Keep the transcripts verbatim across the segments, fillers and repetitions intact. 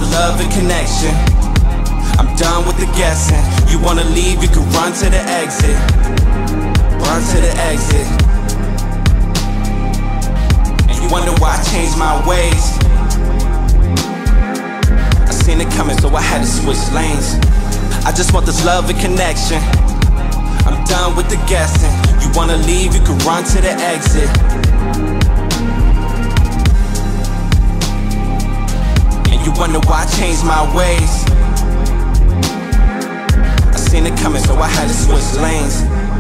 about love and connection. I'm done with the guessing. You wanna leave, you can run to the exit. Run to the exit. And you wonder why I changed my ways. I seen it coming, so I had to switch lanes. I just want this love and connection. I'm done with the guessing. You wanna leave, you can run to the exit. And you wonder why I changed my ways. I seen it coming, so I had to switch lanes.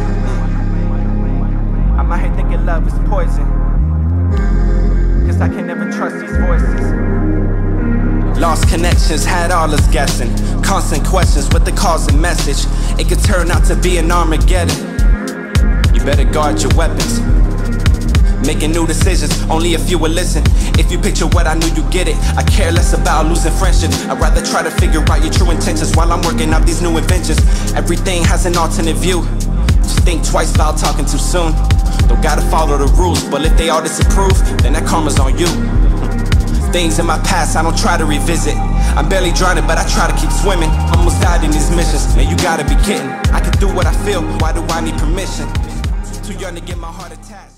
I'm out here thinking love is poison, cause I can never trust these voices. Lost connections had all us guessing. Constant questions with the cause and message. It could turn out to be an Armageddon. You better guard your weapons. Making new decisions, only a few will listen. If you picture what I knew, you get it. I care less about losing friendship. I'd rather try to figure out your true intentions while I'm working out these new inventions. Everything has an alternate view. Just think twice about talking too soon. Don't gotta follow the rules, but if they all disapprove, then that karma's on you. Things in my past I don't try to revisit. I'm barely drowning, but I try to keep swimming. Almost died in these missions. Man, you gotta be kidding. I can do what I feel, why do I need permission? Too young to get my heart attached.